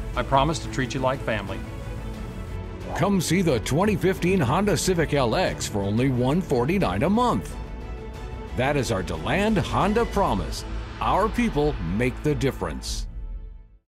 I promise to treat you like family. Come see the 2015 Honda Civic LX for only $149 a month. That is our DeLand Honda promise. Our people make the difference.